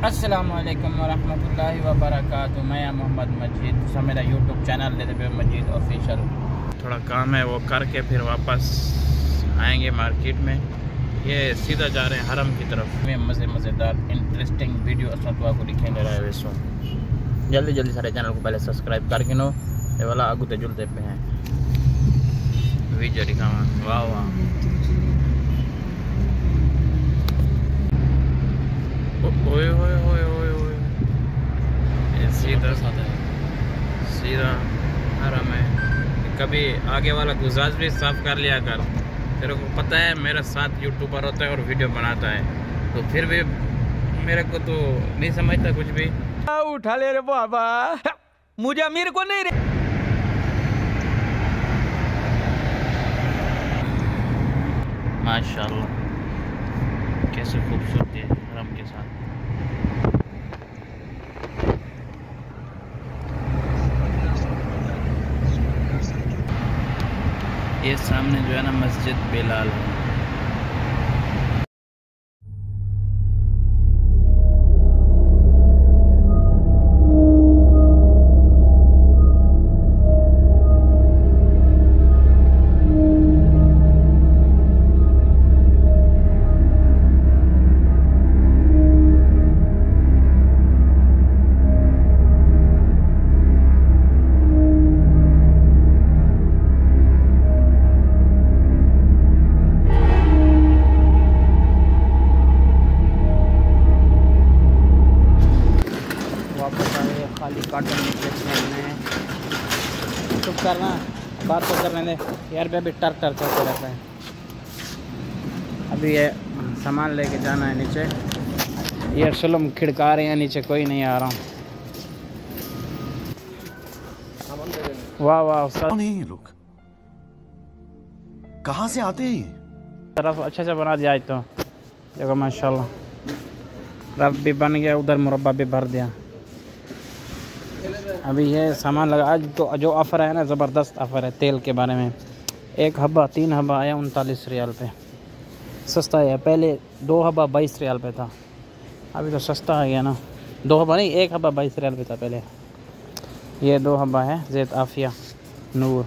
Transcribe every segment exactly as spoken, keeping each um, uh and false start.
अस्सलामुअलैकुम वरहमतुल्लाहि वबरकातुहू। मैं मोहम्मद मजीद, तो मेरा यूट्यूब चैनल लेते पे मजीद ऑफिशियल। थोड़ा काम है वो करके फिर वापस आएंगे मार्केट में। ये सीधा जा रहे हैं हरम की तरफ में। मज़े मज़ेदार इंटरेस्टिंग वीडियो असो तो आपको दिखेंगे रहा है। वैसो जल्दी जल्दी सारे चैनल को पहले सब्सक्राइब करके नो ये वाला आगू तो जुलते पे हैं वीडियो दिखावा। वाह वाह ओए ओए ओए ओए ओए ये सीधा सीधा हरम है। कभी आगे वाला गुजाज भी साफ कर लिया कर। तेरे को पता है मेरा साथ यूट्यूबर होता है और वीडियो बनाता है, तो फिर भी मेरे को तो नहीं समझता कुछ भी। उठा ले रे बाबा, मुझे अमीर को नहीं रे। माशाल्लाह कैसे खूबसूरती है हरम के साथ। ये सामने जो है ना मस्जिद बिलाल है। खाली कार्टून में चुप करना, बात तो करने दे यार। भी अभी टर टर चलते रहता है। अभी ये सामान लेके जाना है नीचे। ये सलम खिड़का रहे हैं नीचे, कोई नहीं आ रहा। वाह वाह कौन है ये लोग, कहाँ से आते हैं? तरफ अच्छा से बना दिया आज तो देखो माशाल्लाह। रफ भी बन गया, उधर मुरब्बा भी भर दिया। अभी ये सामान लगा। आज तो जो ऑफ़र है ना, ज़बरदस्त ऑफ़र है तेल के बारे में। एक हब्बा तीन हब्बा आया उनतालीस रियाल पे, सस्ता है। पहले दो हब्बा बाईस रियाल पे था, अभी तो सस्ता आ गया ना। दो हब्बा नहीं, एक हब्बा बाईस रियाल पे था पहले। ये दो हब्बा है ज़ैत आफिया नूर।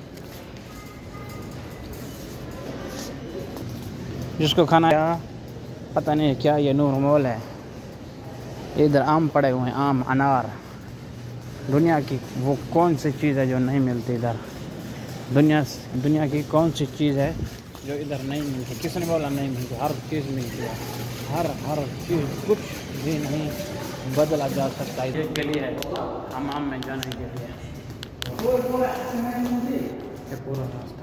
जिसको खाना पता नहीं क्या ये नूर मॉल है। इधर आम पड़े हुए हैं, आम अनार। दुनिया की वो कौन सी चीज़ है जो नहीं मिलती इधर? दुनिया दुनिया की कौन सी चीज़ है जो इधर नहीं मिलती? किसने बोला नहीं मिलती? हर चीज़ मिलती है। हर हर चीज़, कुछ भी नहीं बदला जा सकता। इसके लिए है हमाम में जाने के लिए ये पूरा रास्ता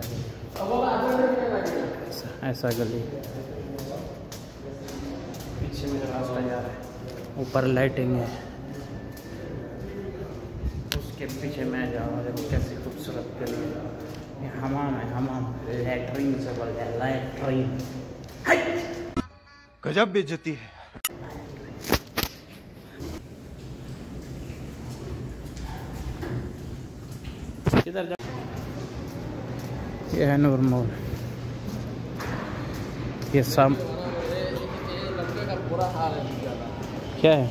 ऐसा, ऐसा गली पीछे में रास्ता जा रहा है। ऊपर लाइटिंग है, उसके पीछे मैं जाऊँ। देखो कैसी खूबसूरत गली है। ये हमाम है, हमाम लैट्रीन से बोल जाए लैट्रीन। गजब बेइज्जती है। किधर जा? ये है नूर मॉल। ये सब क्या है?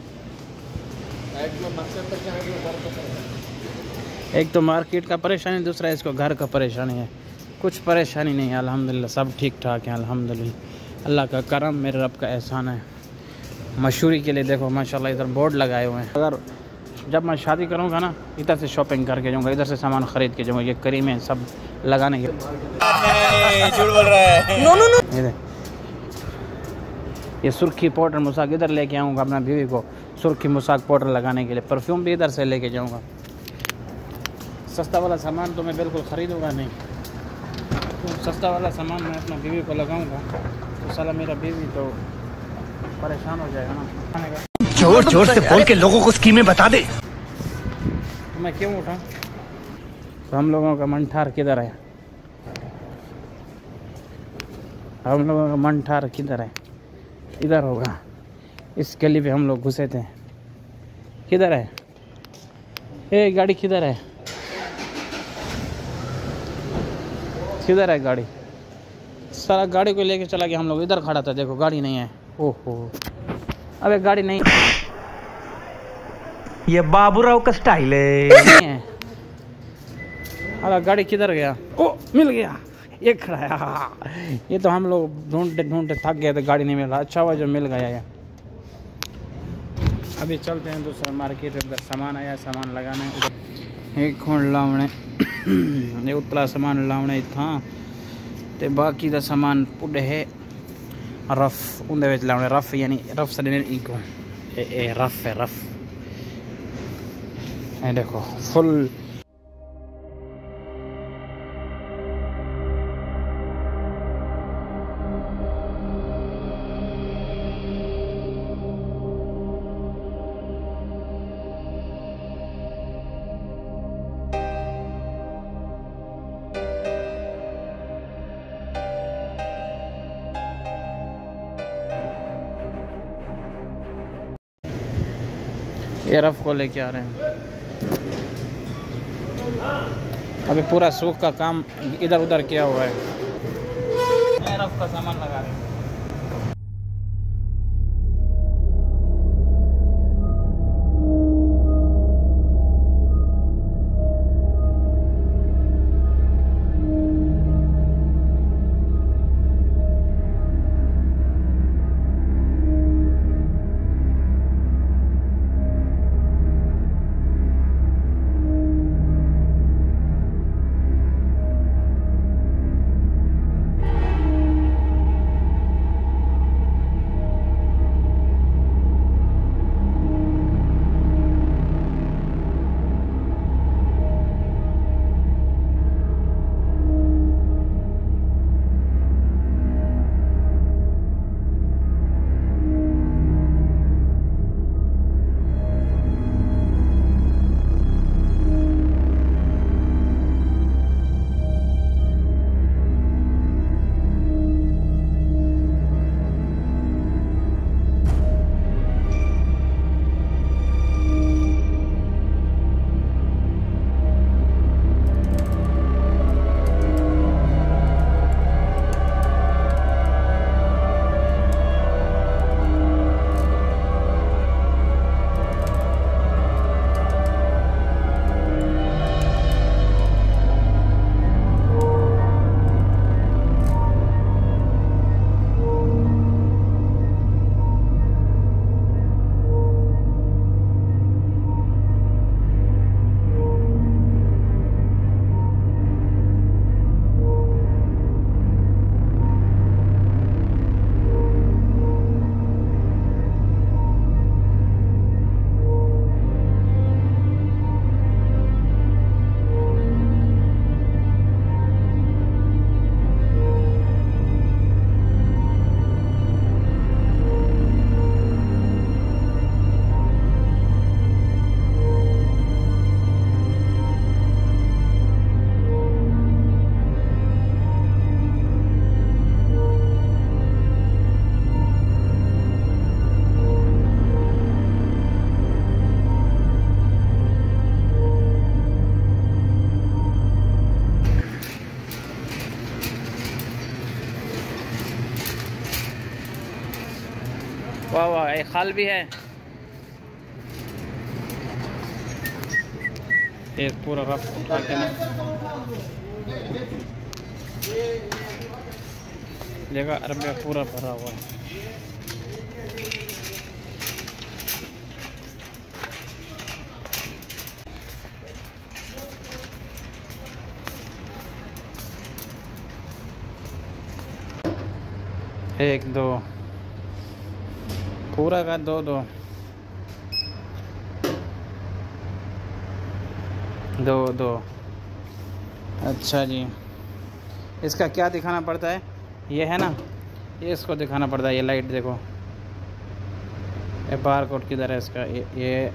एक तो मार्केट का परेशानी, दूसरा इसको घर का परेशानी है। कुछ परेशानी नहीं है अल्हम्दुलिल्लाह, सब ठीक ठाक है अल्हम्दुलिल्लाह। अल्लाह का करम, मेरे रब का एहसान है। मशहूरी के लिए देखो माशाल्लाह इधर बोर्ड लगाए हुए हैं। अगर जब मैं शादी करूँगा ना, इधर से शॉपिंग करके जाऊँगा, इधर से सामान ख़रीद के जाऊँगा। ये करीमें सब लगाने के। झूठ बोल रहा है। No no no. ये ये सुर्खी पाउडर मुसाक इधर लेके आऊँगा अपना बीवी को। सुर्खी मुसाक पाउडर लगाने के लिए परफ्यूम भी इधर से लेके जाऊँगा। सस्ता वाला सामान तो मैं बिल्कुल ख़रीदूँगा नहीं। तो सस्ता वाला सामान मैं अपना बीवी को लगाऊँगा तो साला मेरा बीवी तो परेशान हो जाएगा ना। जोर जोर से बोल के लोगों को स्कीमें बता दे। तो मैं क्यों उठा? तो हम लोगों का मन ठार किधर है? हम लोगों का मन ठार किधर है? इधर होगा। इस गली पे हम लोग घुसे थे। किधर है ये गाड़ी? किधर है? किधर है गाड़ी? सारा गाड़ी को लेके चला गया। हम लोग इधर खड़ा था, देखो गाड़ी नहीं है। ओहो, अबे गाड़ी नहीं। ये बाबूराव का स्टाइल है। अरे गाड़ी किधर गया? ओ मिल गया, ये खड़ा है। हाँ, ये तो हम लोग ढूंढते ढूंढते थक गए थे, गाड़ी नहीं मिल रहा। अच्छा हुआ जो मिल गया ये। अभी चलते हैं दूसरा मार्केट, उधर सामान आया, सामान लगाने एक खोण लावने ये उतला सामान लावने था ते बाकी दा सामान पुडे है रफ उनदे विच लावने। रफ यानी रफ सडे इको ए ए रफ है रफ। ये देखो फुल ये रफ को लेके आ रहे हैं। अभी पूरा सूख का काम इधर उधर किया हुआ है। ये रफ का सामान लगा रहे हैं। वाह वाह, एक खाल भी है। एक पूरा रफ उठा के जगह अरब पूरा भरा हुआ है। एक दो पूरा का दो दो दो दो अच्छा जी। इसका क्या दिखाना पड़ता है? ये है ना, ये इसको दिखाना पड़ता है। ये लाइट देखो, ये बार कोड किधर है इसका? ये, ये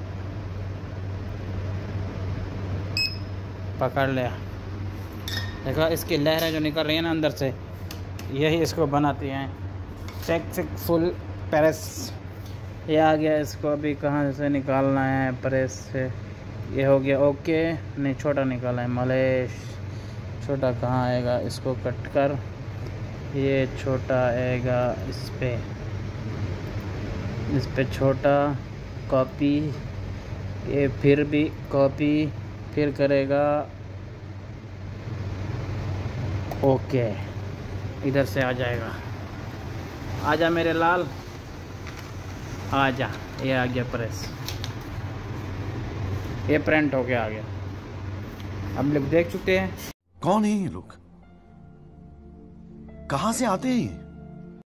पकड़ लिया। देखो इसकी लहरें जो निकल रही है ना अंदर से, यही इसको बनाती हैं। Check check full press. ये आ गया, इसको अभी कहाँ से निकालना है? प्रेस से। ये हो गया ओके। नहीं, छोटा निकाला है मलेश। छोटा कहाँ आएगा? इसको कट कर, ये छोटा आएगा इस पे, इस पे छोटा कॉपी ये फिर भी कॉपी फिर करेगा। ओके, इधर से आ जाएगा। आजा मेरे लाल, आजा। ये आ गया प्रेस, ये प्रिंट हो गया, आ गया। हम लोग देख चुके हैं। कौन है ये लोग, कहां से आते हैं?